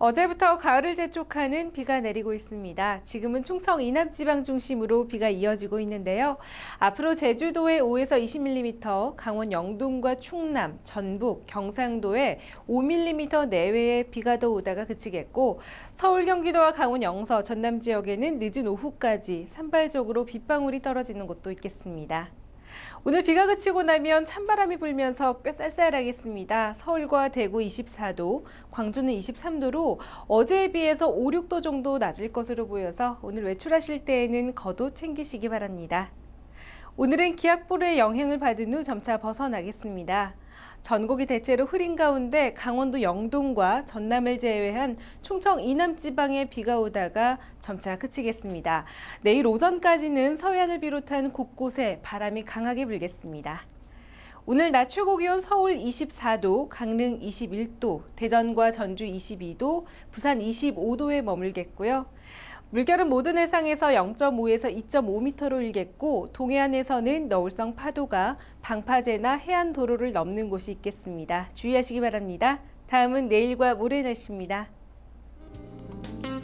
어제부터 가을을 재촉하는 비가 내리고 있습니다. 지금은 충청 이남 지방 중심으로 비가 이어지고 있는데요. 앞으로 제주도에 5에서 20mm, 강원 영동과 충남, 전북, 경상도에 5mm 내외의 비가 더 오다가 그치겠고, 서울, 경기도와 강원 영서, 전남 지역에는 늦은 오후까지 산발적으로 빗방울이 떨어지는 곳도 있겠습니다. 오늘 비가 그치고 나면 찬바람이 불면서 꽤 쌀쌀하겠습니다. 서울과 대구 24도, 광주는 23도로 어제에 비해서 5, 6도 정도 낮을 것으로 보여서 오늘 외출하실 때에는 겉옷 챙기시기 바랍니다. 오늘은 기압불의 영향을 받은 후 점차 벗어나겠습니다. 전국이 대체로 흐린 가운데 강원도 영동과 전남을 제외한 충청 이남 지방에 비가 오다가 점차 그치겠습니다. 내일 오전까지는 서해안을 비롯한 곳곳에 바람이 강하게 불겠습니다. 오늘 낮 최고 기온 서울 24도, 강릉 21도, 대전과 전주 22도, 부산 25도에 머물겠고요. 물결은 모든 해상에서 0.5에서 2.5m로 일겠고 동해안에서는 너울성 파도가 방파제나 해안도로를 넘는 곳이 있겠습니다. 주의하시기 바랍니다. 다음은 내일과 모레 날씨입니다.